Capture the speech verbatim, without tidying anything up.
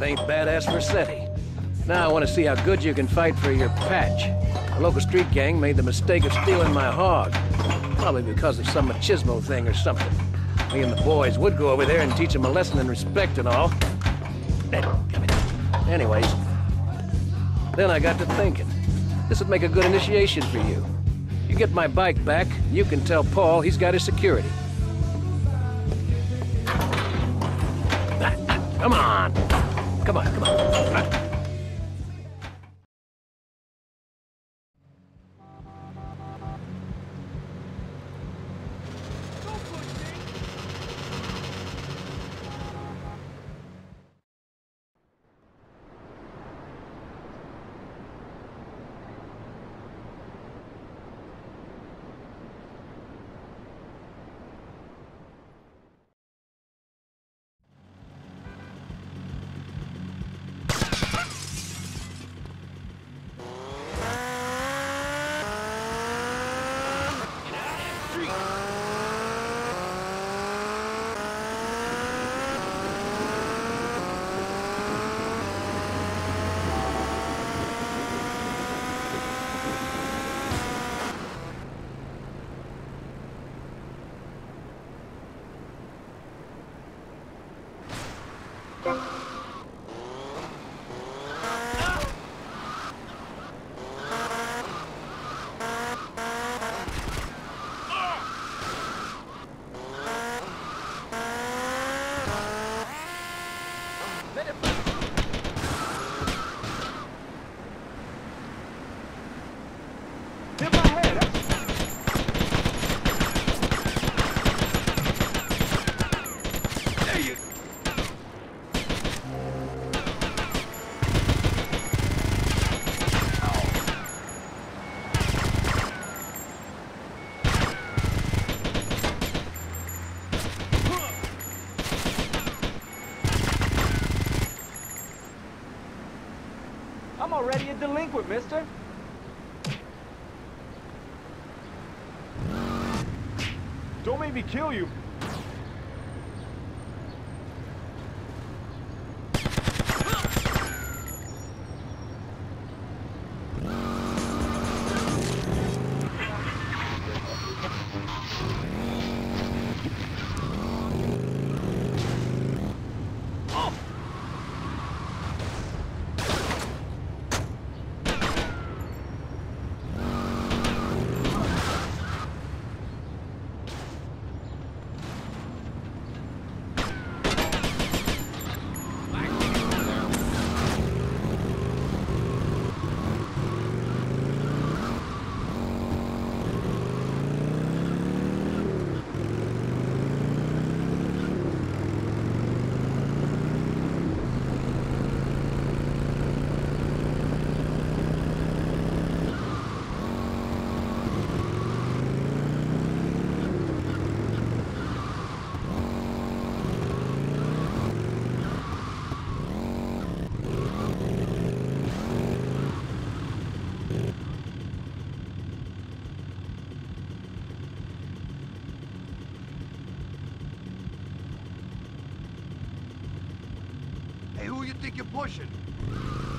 it ain't badass Vercetti. Now I want to see how good you can fight for your patch. A local street gang made the mistake of stealing my hog. Probably because of some machismo thing or something. Me and the boys would go over there and teach them a lesson in respect and all. Anyways, then I got to thinking. This would make a good initiation for you. You get my bike back, you can tell Paul he's got his security. Come on! Come on, come on. I'm already a delinquent, mister. Don't make me kill you. Hey, who you think you're pushing?